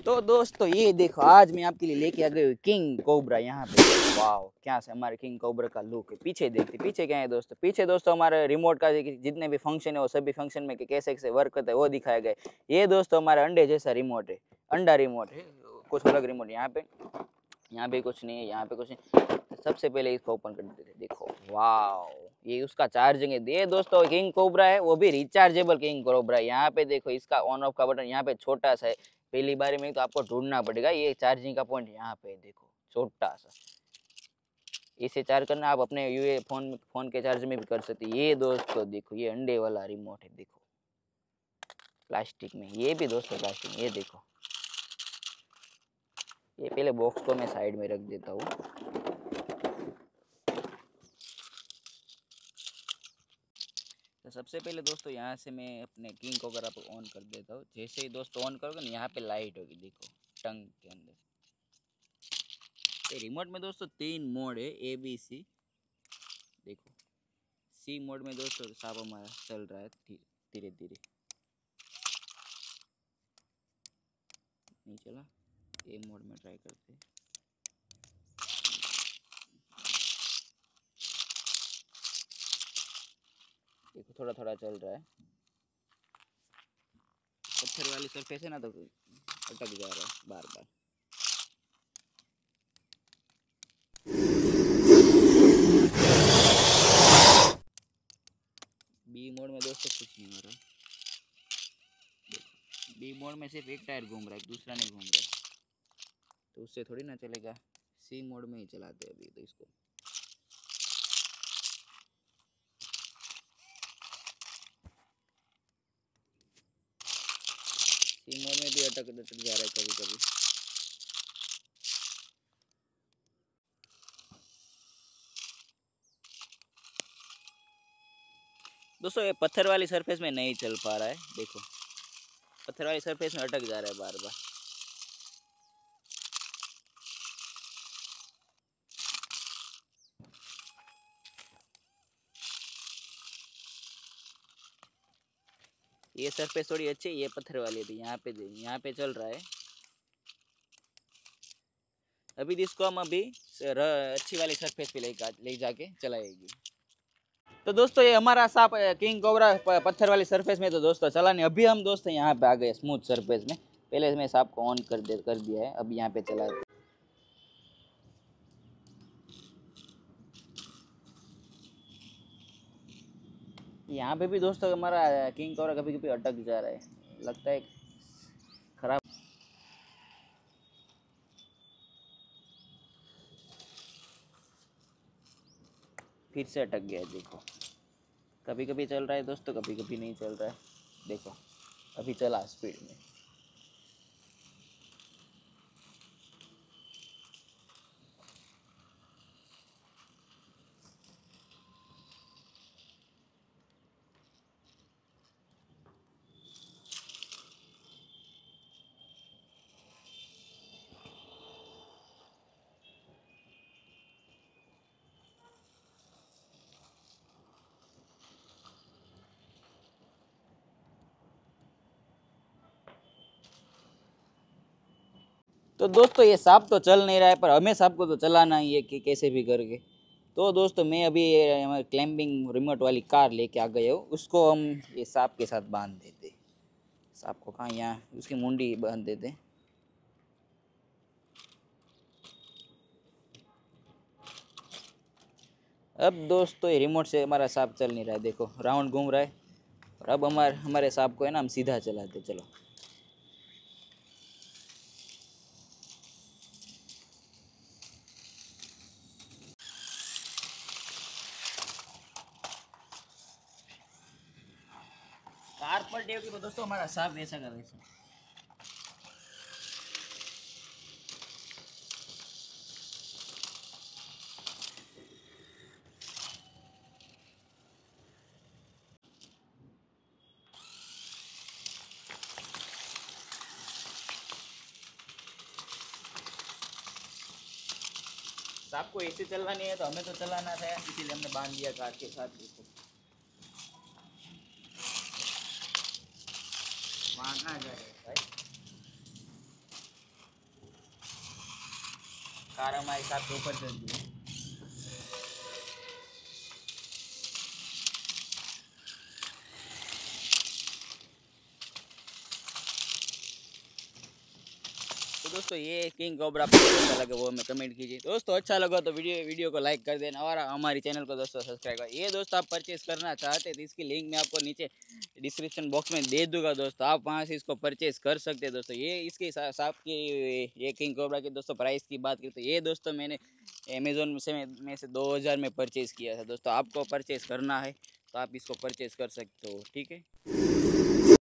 तो दोस्तों ये देखो, आज मैं आपके लिए लेके आ गई हूँ किंग कोबरा। यहाँ पे वाह, क्या से हमारे किंग कोबरा का लुक है। पीछे देखते, पीछे क्या है दोस्तों, पीछे दोस्तों हमारे रिमोट का जितने भी फंक्शन है वो सभी फंक्शन में कैसे कैसे वर्क करता है वो दिखाया गया है। ये दोस्तों हमारा अंडे जैसा रिमोट है, अंडा रिमोट है, कुछ अलग रिमोट। यहाँ पे कुछ नहीं है, यहाँ पे कुछ नहीं। सबसे पहले इसको ओपन कर देते हैं। देखो वाह, ये उसका चार्जिंग है। ये दोस्तों किंग कोबरा है, वो भी रिचार्जेबल किंग कोबरा है। यहाँ पे देखो इसका ऑन ऑफ का बटन यहाँ पे छोटा सा है, पहली बार में तो आपको ढूंढना पड़ेगा। ये चार्जिंग का पॉइंट यहाँ पे देखो, छोटा सा। इसे चार्ज करना आप अपने यूए फोन के चार्ज में भी कर सकते। ये दोस्तों देखो, ये अंडे वाला रिमोट है। देखो प्लास्टिक में, ये भी दोस्तों प्लास्टिक में। ये देखो, ये पहले बॉक्स को मैं साइड में रख देता हूँ। तो सबसे पहले दोस्तों यहाँ से मैं अपने किंग को अगर आप ऑन कर देता हूँ। जैसे ही दोस्तों ऑन करोगे ना, यहाँ पे लाइट होगी, देखो टंग के अंदर। ये रिमोट में दोस्तों 3 मोड है, ए बी सी। देखो सी मोड में दोस्तों सांप हमारा चल रहा है धीरे धीरे, नहीं चला। ए मोड में ट्राई करते हैं। देखो थोड़ा थोड़ा चल रहा है। पत्थर वाली सरफेस है ना, तो अटक जा रहा है बार बार। बी मोड में दोस्तों कुछ नहीं हो रहा। बी मोड में सिर्फ एक टायर घूम रहा है, दूसरा नहीं घूम रहा है, तो उससे थोड़ी ना चलेगा। सी मोड में ही चलाते हैं अभी तो इसको। सी मोड में भी अटक जा रहा है कभी कभी। दोस्तों ये पत्थर वाली सरफेस में नहीं चल पा रहा है। देखो पत्थर वाली सरफेस में अटक जा रहा है बार बार। ये सरफेस थोड़ी अच्छी है, ये पत्थर वाली है। यहाँ पे चल रहा है। अभी इसको हम अच्छी वाली सरफेस पे ले जाके चलाएगी। तो दोस्तों ये हमारा सांप किंग कोबरा पत्थर वाली सरफेस में तो दोस्तों चला नहीं। अभी हम दोस्तों यहाँ पे आ गए स्मूथ सरफेस में। पहले मैं सांप को ऑन कर दिया है, अब यहाँ पे चला। यहाँ पे भी दोस्तों हमारा किंग कोबरा कभी कभी अटक जा रहा है, लगता है खराब। फिर से अटक गया। देखो कभी कभी चल रहा है दोस्तों, कभी कभी नहीं चल रहा है। देखो अभी चला स्पीड में। तो दोस्तों ये सांप तो चल नहीं रहा है, पर हमें सांप को तो चलाना ही है कि कैसे भी करके। तो दोस्तों मैं अभी क्लाइंबिंग रिमोट वाली कार लेके आ गए हो, उसको हम ये सांप के साथ बांध देते। सांप को कहाँ, यहाँ उसकी मुंडी बांध देते। अब दोस्तों ये रिमोट से हमारा सांप चल नहीं रहा है। देखो राउंड घूम रहा है। और अब हमारे सांप को है ना, हम सीधा चलाते। चलो कार पलटी होगी तो दोस्तों हमारा सांप वैसा का वैसा। सांप को ऐसे चलना नहीं है तो हमें तो चलाना था, इसीलिए हमने बांध दिया कार के साथ। देखो वहाँ कहाँ जा रहे हैं भाई। कार हमारे साथ के ऊपर चल गई। तो दोस्तों ये किंग कोबरा आपको कैसा लगा वो हमें कमेंट कीजिए। दोस्तों अच्छा लगा तो वीडियो को लाइक कर देना और हमारी चैनल को दोस्तों सब्सक्राइब कर। ये दोस्तों आप परचेस करना चाहते हैं तो इसकी लिंक मैं आपको नीचे डिस्क्रिप्शन बॉक्स में दे दूंगा दोस्तों, आप वहाँ से इसको परचेस कर सकते हैं दोस्तों। ये इसके हिसाब की ये किंग कोबरा की दोस्तों प्राइस की बात करें तो ये दोस्तों मैंने अमेज़ोन में से 2000 में परचेज़ किया था दोस्तों। आपको परचेज़ करना है तो आप इसको परचेज़ कर सकते हो, ठीक है।